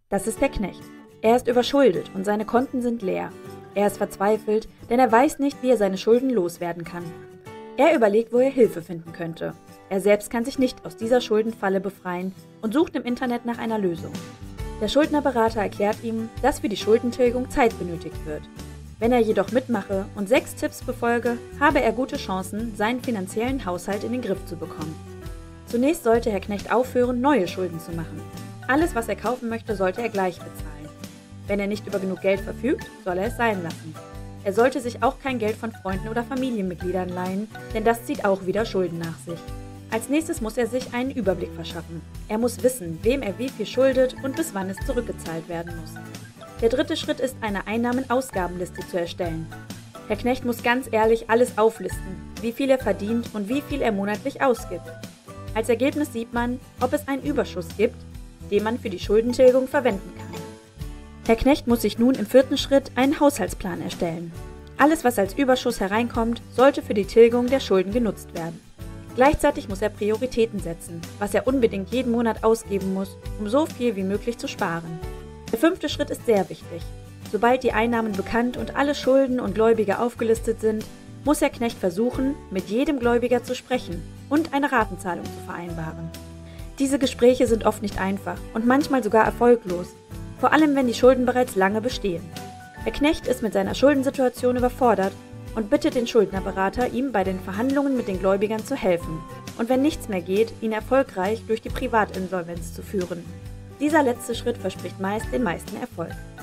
Das ist der Knecht. Er ist überschuldet und seine Konten sind leer. Er ist verzweifelt, denn er weiß nicht, wie er seine Schulden loswerden kann. Er überlegt, wo er Hilfe finden könnte. Er selbst kann sich nicht aus dieser Schuldenfalle befreien und sucht im Internet nach einer Lösung. Der Schuldnerberater erklärt ihm, dass für die Schuldentilgung Zeit benötigt wird. Wenn er jedoch mitmache und 6 Tipps befolge, habe er gute Chancen, seinen finanziellen Haushalt in den Griff zu bekommen. Zunächst sollte Herr Knecht aufhören, neue Schulden zu machen. Alles, was er kaufen möchte, sollte er gleich bezahlen. Wenn er nicht über genug Geld verfügt, soll er es sein lassen. Er sollte sich auch kein Geld von Freunden oder Familienmitgliedern leihen, denn das zieht auch wieder Schulden nach sich. Als nächstes muss er sich einen Überblick verschaffen. Er muss wissen, wem er wie viel schuldet und bis wann es zurückgezahlt werden muss. Der dritte Schritt ist, eine Einnahmen-Ausgabenliste zu erstellen. Herr Knecht muss ganz ehrlich alles auflisten, wie viel er verdient und wie viel er monatlich ausgibt. Als Ergebnis sieht man, ob es einen Überschuss gibt, den man für die Schuldentilgung verwenden kann. Herr Knecht muss sich nun im 4. Schritt einen Haushaltsplan erstellen. Alles, was als Überschuss hereinkommt, sollte für die Tilgung der Schulden genutzt werden. Gleichzeitig muss er Prioritäten setzen, was er unbedingt jeden Monat ausgeben muss, um so viel wie möglich zu sparen. Der 5. Schritt ist sehr wichtig. Sobald die Einnahmen bekannt und alle Schulden und Gläubiger aufgelistet sind, muss Herr Knecht versuchen, mit jedem Gläubiger zu sprechen und eine Ratenzahlung zu vereinbaren. Diese Gespräche sind oft nicht einfach und manchmal sogar erfolglos, vor allem wenn die Schulden bereits lange bestehen. Herr Knecht ist mit seiner Schuldensituation überfordert und bittet den Schuldnerberater, ihm bei den Verhandlungen mit den Gläubigern zu helfen und wenn nichts mehr geht, ihn erfolgreich durch die Privatinsolvenz zu führen. Dieser letzte Schritt verspricht meist den meisten Erfolg.